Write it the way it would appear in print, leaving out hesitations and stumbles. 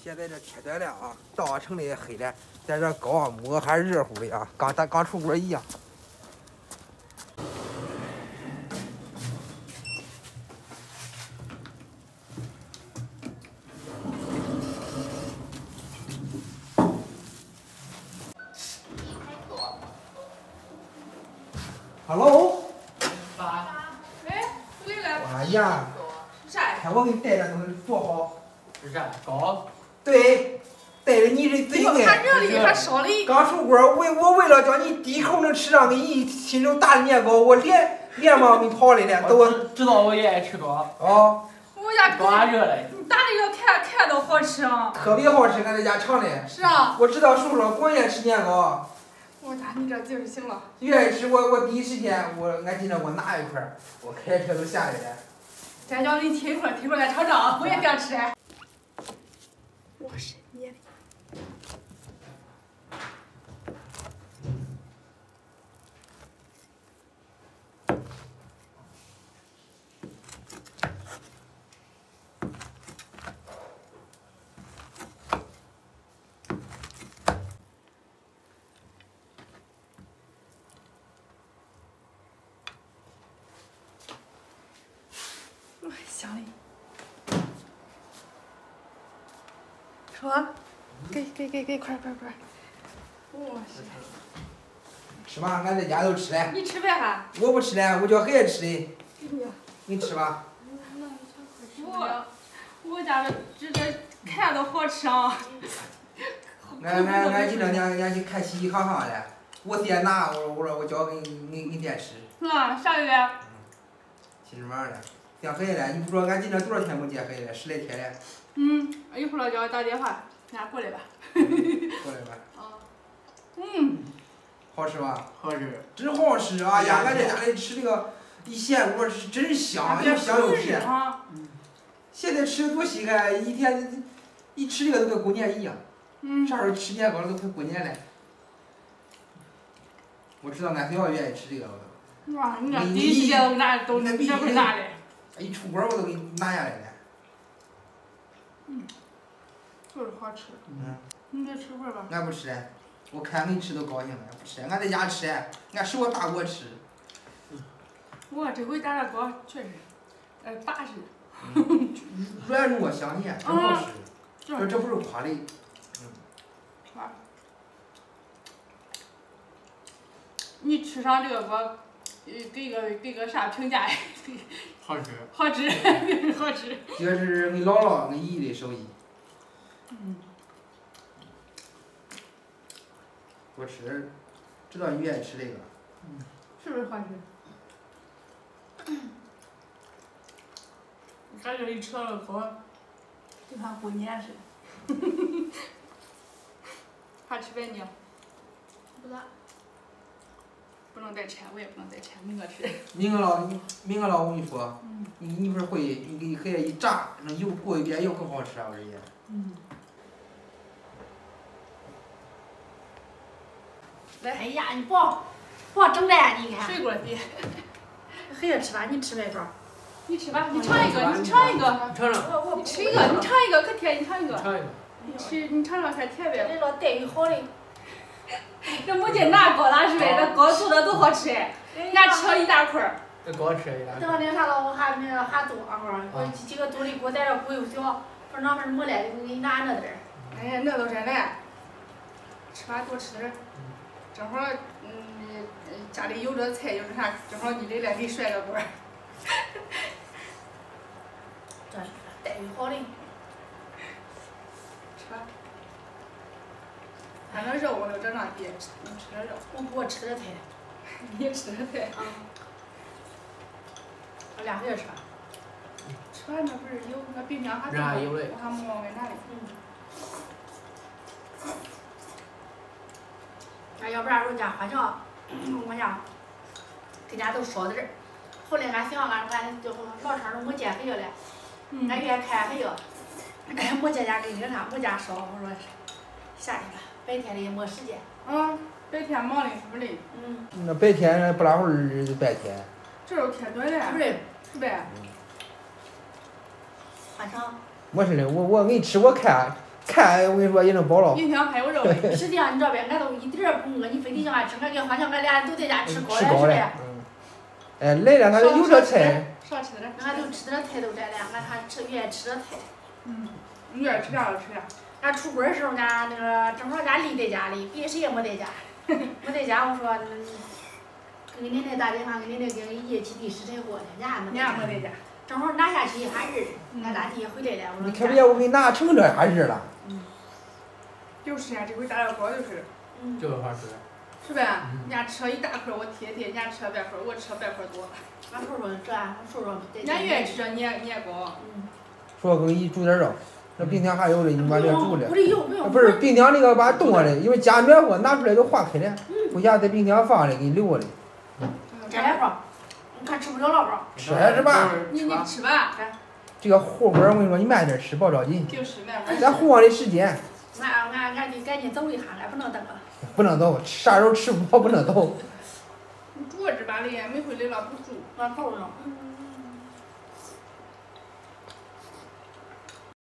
现在这切断了啊，倒成的黑了，在这高馍还热乎的啊，刚出锅一样。Hello。 爸。哎，回来。 哎呀。 啥呀？ 看我给你带的东西多好。 是啥？糕。 对，带着你这最爱。 还热哩，还烧哩。 刚出锅，我为了叫你第一口能吃上给你亲手打的年糕，我连忙给你跑来了。 我知道我也爱吃糕。 啊。 我家糕还热嘞。 你打这个看都好吃啊。 特别好吃，俺在家尝的。 是啊。 我知道叔叔光愿意吃年糕。 我打你这劲儿行了。 愿意吃我第一时间俺今天给我拿一块，我开车都下来了。 咱叫你提一块来尝尝，我也想吃。我是你的。香嘞。说，给，快！我去。 吃吧，俺在家都吃了。 你吃呗还？ 我不吃了，我叫孩子吃的。你吃吧。 我家这看都好吃啊。 俺今天俺去看嘻嘻哈哈了，我爹拿我说我叫给你爹吃。 啊，啥月？ 7日晚了，见孩子了，你不说俺今天多少天没见孩子了，10来天了。 一会儿叫我打电话，俺过来吧。 过来吧。 啊。 好吃吧？ 好吃。 真好吃啊！呀，俺在家里吃这个一咸锅是真香，又香又甜。现在吃的多稀罕，一天一吃这个都跟过年一样。啥时候吃年糕了都快过年了。我知道俺小愿意吃这个。 哇，你这第一时间都这会拿的。 一出锅我都给你拿下来了。 就是好吃。你再吃会儿吧。 俺不吃了，我看你吃都高兴了，不吃了，俺在家吃，俺手大锅吃。 我这回打的糕确实，巴适。 软糯香甜，真好吃。这不是夸的。 你吃上这个糕，给个啥评价？ 好吃。 好吃，好吃。 这是俺姥姥、俺姨的手艺。多吃，知道你愿意吃这个。 是不是好吃？感觉一吃到这糕，就像过年似的。还吃呗你？不咋。不能再吃，我也不能再吃，明个吃。 明个了，我跟你说，你一会儿回去，你给孩子一炸，那油过一遍油更好吃啊！我这也。 来， 哎呀，你不整这呀？你看。 水果的。 孩子吃吧，你吃呗，说。 你吃吧，你尝一个，你尝一个。 尝尝。 你吃一个，你尝一个可甜，你尝一个。 尝一个。 你尝尝看甜呗。 这个待遇好嘞。 这没见拿糕了是呗？这糕做的都好吃，俺吃了一大块儿。 这糕吃一大块。 等那啥了，我还多会儿，我几个肚里给我带着骨又小，说那会儿没来的，给你拿那点儿。 哎呀，那都真来。吃吧，多吃点儿。正好家里有这菜，有这啥，正好你来给你甩个锅。 这待遇好嘞。 吃吧。俺那肉我都整上别，你吃点肉。 我吃点菜。 你吃点菜。 我俩回去吃吧。 吃吧，那不是有那冰箱还多，我还没往外拿嘞。 俺要不然人家花椒，我家给家都烧点儿。后来俺想俺就老长都没见孩子了，俺愿意看孩子，没见家给那啥，没家烧，我说夏天了，白天的也没时间。 白天忙的是不累。 那白天不拉会儿就白天。 这都天短了。 对。 是呗？ 换成。 没事的，我给你吃，我看看我跟你说也能饱了。 冰箱还有肉嘞。 实际上你知道呗，俺都一点儿不饿，你非得叫俺吃，俺跟欢笑俺俩都在家吃高吃高嘞。 哎，来了他就有这菜。 少吃点。 俺都吃点菜都摘了，俺还愿意吃点菜。 你愿意吃啥就吃啥。 俺出门的时候呢，那个正好俺丽在家里，别谁也没在家。没在家，我说给奶奶打电话，给奶奶跟爷去地拾柴火去，俺没在家。 正好拿下去一哈人，俺大弟回来了，我说。 你看不见我给你拿成这哈人了。 就是呀，这回打了包就是。 就是好吃。 是呗？人家吃了一大块，我贴，人家吃了半块，我吃了半块多。 俺说这，俺说。 人家愿意吃这，你也高。 说给你煮点肉，那冰箱还有的，你把这煮了。 不是有不用。 不是冰箱那个把它冻了的，因为加暖和拿出来都化开了，回家在冰箱放着给你留着的。 摘来包，你看吃不了了包。 吃吧。 你吃吧。 这个火锅我跟你说，你慢点吃，别着急。 就是慢慢。 咱和的时间。 俺得赶紧走一下，俺不能等了。 不能走，啥时候吃不饱不能走。 你煮着吧嘞，每回来了不煮。 暖口了。